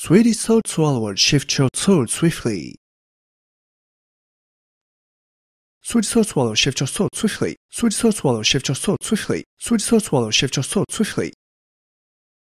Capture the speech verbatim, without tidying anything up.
Sweetie Salt Swallower, shift your sword swiftly. Sweetie Salt Swallower, shift your sword swiftly. Sweetie Salt Swallower, shift your sword swiftly. Sweetie Salt Swallower, shift your sword swiftly.